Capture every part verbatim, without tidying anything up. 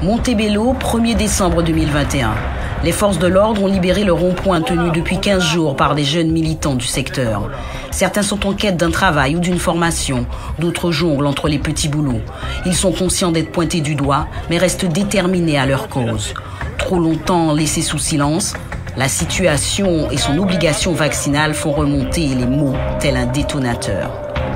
Montebello, premier décembre deux mille vingt et un. Les forces de l'ordre ont libéré le rond-point tenu depuis quinze jours par des jeunes militants du secteur. Certains sont en quête d'un travail ou d'une formation, d'autres jonglent entre les petits boulots. Ils sont conscients d'être pointés du doigt, mais restent déterminés à leur cause. Trop longtemps laissés sous silence, la situation et son obligation vaccinale font remonter les mots tel un détonateur.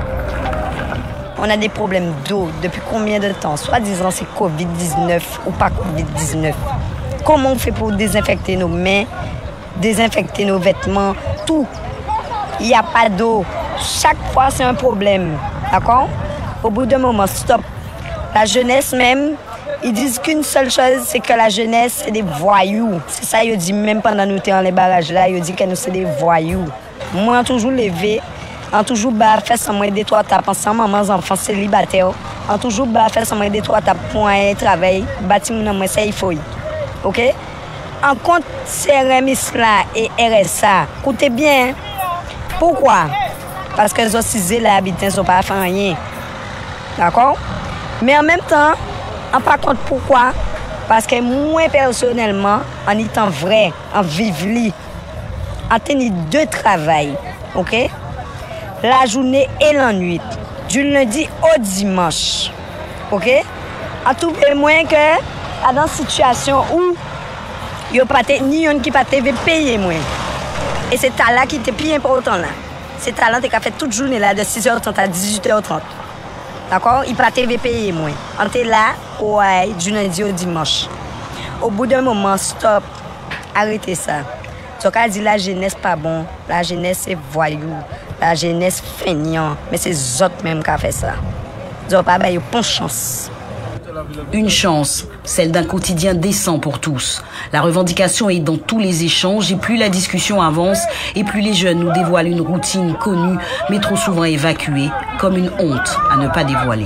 On a des problèmes d'eau depuis combien de temps? Soi-disant c'est covid dix-neuf ou pas covid dix-neuf. Comment on fait pour désinfecter nos mains, désinfecter nos vêtements, tout? Il n'y a pas d'eau. Chaque fois c'est un problème. D'accord? Au bout d'un moment, stop. La jeunesse même, ils disent qu'une seule chose, c'est que la jeunesse, c'est des voyous. C'est ça, ils disent même pendant nous étions dans les barrages là, ils disent que nous, c'est des voyous. Moi, on toujours levé. On toujours bas fait sans moins des trois tapes ensemble, maman enfants célibataires. On toujours bas fait sans moins des trois tapes pour un travail, bâtiment moi ça il faut. OK? En compte C R M là et R S A, écoutez bien. Pourquoi? Parce que les autres les habitants ne sont pas fait rien. D'accord? Mais en même temps, on pas compte pourquoi? Parce que moi personnellement, en étant vrai, en vivant, en tenant deux travail. OK? La journée et la nuit, du lundi au dimanche. OK? En tout cas, moins que dans une situation où il n'y a pas ni un qui pas payer moins. Et c'est talent qui était plus important là. C'est talent qui a fait toute journée là de six heures trente à dix-huit heures trente. D'accord? Il pas payer moins. On était là ouais, du lundi au dimanche. Au bout d'un moment, stop. Arrêtez ça. Donc, on dit la jeunesse pas bon, la jeunesse est voyou, la jeunesse feignant, mais c'est eux autres même qui ont fait ça. Ils n'ont pas eu bonne chance. Une chance, celle d'un quotidien décent pour tous. La revendication est dans tous les échanges et plus la discussion avance et plus les jeunes nous dévoilent une routine connue mais trop souvent évacuée comme une honte à ne pas dévoiler.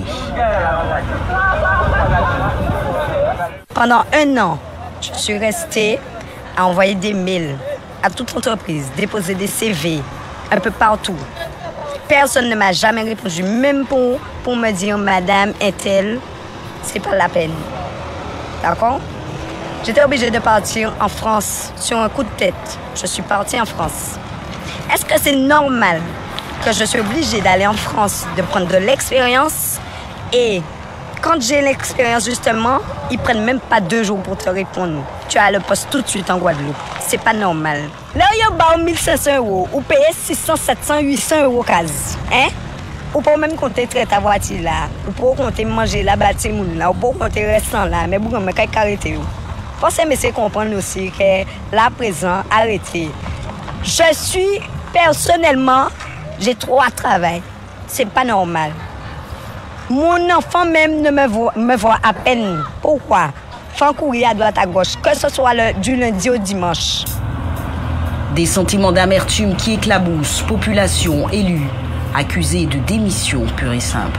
Pendant un an, je suis restée à envoyer des mails à toute entreprise, déposer des C V un peu partout. Personne ne m'a jamais répondu, même pour, pour me dire, madame, est-elle, c'est pas la peine. D'accord? J'étais obligée de partir en France sur un coup de tête. Je suis partie en France. Est-ce que c'est normal que je suis obligée d'aller en France, de prendre de l'expérience et quand j'ai l'expérience, justement, ils prennent même pas deux jours pour te répondre. Tu as le poste tout de suite en Guadeloupe. C'est pas normal. Là, il y a mille cinq cents euros. Ou payer six cents, sept cents, huit cents euros quasi. Hein? Ou pas même compter traiter ta voiture là. Ou pas compter manger là, bâtir moun là. Ou pas compter restant là. Mais bon, mais quand arrêter. Pensez, mais c'est comprendre aussi que là, présent, arrêtez. Je suis, personnellement, j'ai trois travail. C'est pas normal. Mon enfant même ne me voit, me voit à peine. Pourquoi? Faut courir à droite à gauche, que ce soit le, du lundi au dimanche. Des sentiments d'amertume qui éclaboussent population, élus, accusés de démission pure et simple.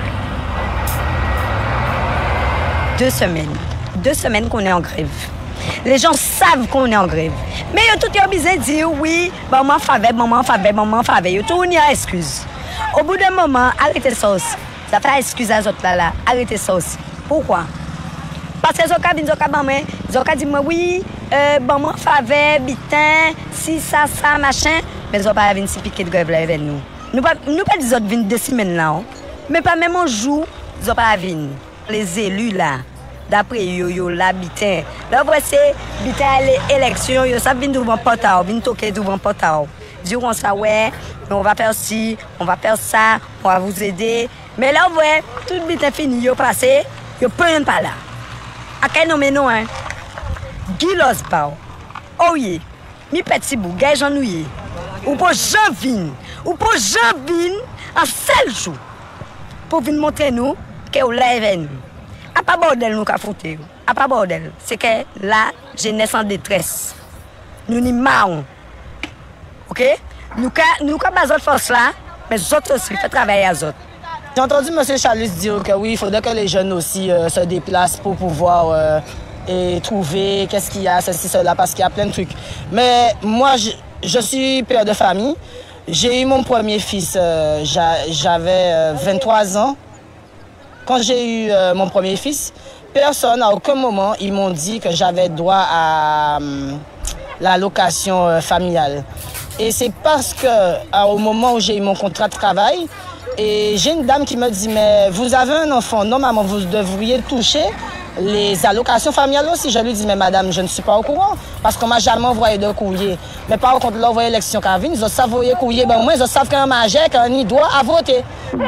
Deux semaines. Deux semaines qu'on est en grève. Les gens savent qu'on est en grève. Mais ils ont tout obligé de dire oui, maman faveur, maman faveur, maman faveur. Ils ont tout une excuse. Au bout d'un moment, arrêtez ça aussi. Ça fait excuse à autres là, là. Arrêtez ça aussi. Pourquoi? Parce que Zoka bin Zoka maman, Zoka dit moi oui, euh, maman faveur, bitin, si ça ça machin, mais Zoka pas venir si piquer de grève là avec nous. Nous pas nous pas des autres venir deux semaines là. Mais pas même un jour, Zoka pas venir. Les élus là, d'après yo yo là bitin. Là voici bitin les élections, yo ça vient devant portail, vient toquer devant portail. Diront ça ouais, on va faire ci, on va faire ça, on va vous aider. Mais là, vous voyez, tout le temps fini, il est passé, il ne peut même pas là. À quel nom non, hein? Guy Losbao. Oh oui, mi petit bout, gars j'en ouïe. Ou pour Jean Vin, ou pour Jean Vin, en seul jour, pour venir montrer nous que vous l'avez nous. À pas bordel nous qu'a foutu. À pas bordel. C'est que la jeunesse en détresse. Nous n'y marrons. OK? Nous nous avons besoin de force là, mais les autres aussi, fait travailler les autres. J'ai entendu M. Chalus dire que oui, il faudrait que les jeunes aussi euh, se déplacent pour pouvoir euh, et trouver qu'est-ce qu'il y a, ceci, cela, parce qu'il y a plein de trucs. Mais moi, je, je suis père de famille. J'ai eu mon premier fils, euh, j'avais euh, vingt-trois ans. Quand j'ai eu euh, mon premier fils, personne, à aucun moment, ils m'ont dit que j'avais droit à euh, l'allocation euh, familiale. Et c'est parce que, euh, au moment où j'ai eu mon contrat de travail, et j'ai une dame qui me dit, mais vous avez un enfant, normalement vous devriez toucher les allocations familiales aussi. Je lui dis, mais madame, je ne suis pas au courant, parce qu'on m'a jamais envoyé de courrier. Mais par contre, là, vous voyez l'élection qui vient, ils savent envoyer courrier, ben au moins ils savent qu'un majeur, qu'un y doit à voter.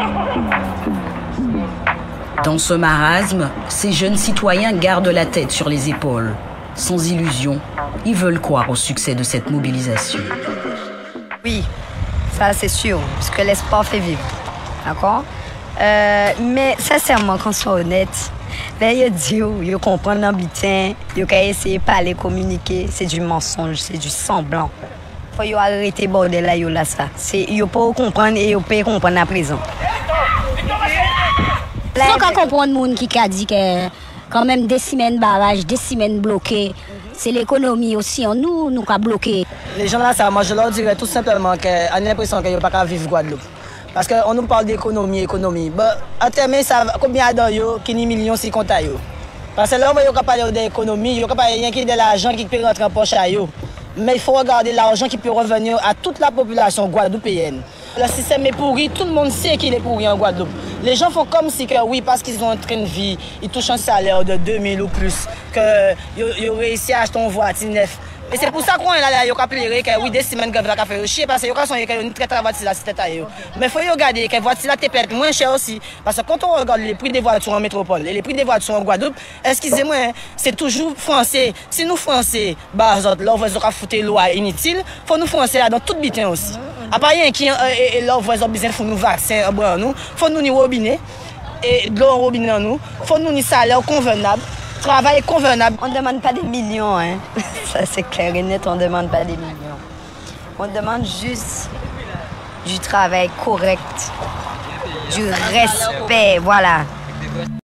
Dans ce marasme, ces jeunes citoyens gardent la tête sur les épaules. Sans illusion, ils veulent croire au succès de cette mobilisation. Oui, ça c'est sûr, parce que l'espoir fait vivre. D'accord? Euh, mais sincèrement, quand on soit honnête, ben, il dit, il comprend l'ambition, il a essayé de parler, communiquer, c'est du mensonge, c'est du semblant. Il faut arrêter le bordel là, là, ça. Il faut pas comprendre et il faut comprendre à présent. Sans qu'on comprenne les gens qui a dit que quand même des semaines barrage, des semaines bloquées, c'est l'économie aussi, nous, nous avons bloqué. Les gens là, ça, moi je leur dirais tout simplement qu'on a l'impression qu'ils n'ont pas qu'à vivre Guadeloupe. Parce qu'on nous parle d'économie, économie. Bon, en termes, ça combien d'euros qui ni millions si compte à eux. Parce que là, on va parler d'économie, il y a rien qui de l'argent qui peut rentrer en poche à eux. Mais il faut regarder l'argent qui peut revenir à toute la population guadeloupéenne. Le système est pourri, tout le monde sait qu'il est pourri en Guadeloupe. Les gens font comme si, que, oui, parce qu'ils ont un train de vie, ils touchent un salaire de deux mille ou plus, qu'ils ont réussi à acheter une voiture neuve. Et c'est pour ça qu'on est là, il faut appeler que oui, des semaines que vous avez fait chier, parce que vous avez une très très voiture là, c'est à eux. Mais il faut regarder que la voiture là peut-être moins cher aussi. Parce que quand on regarde les prix des voitures en métropole et les prix des voitures en Guadeloupe, excusez-moi, c'est toujours français. Si nous français, bah, là, on va foutre des lois inutiles, il faut nous français là dans tout bitin aussi. À part rien qui est là, on va besoin de nous vaccins, il faut nous ni robinet, et de l'eau en robinet nous, il faut nous ni salaire convenable. Travail convenable. On ne demande pas des millions, hein. Ça c'est clair et net, on ne demande pas des millions. On demande juste du travail correct, du respect, voilà.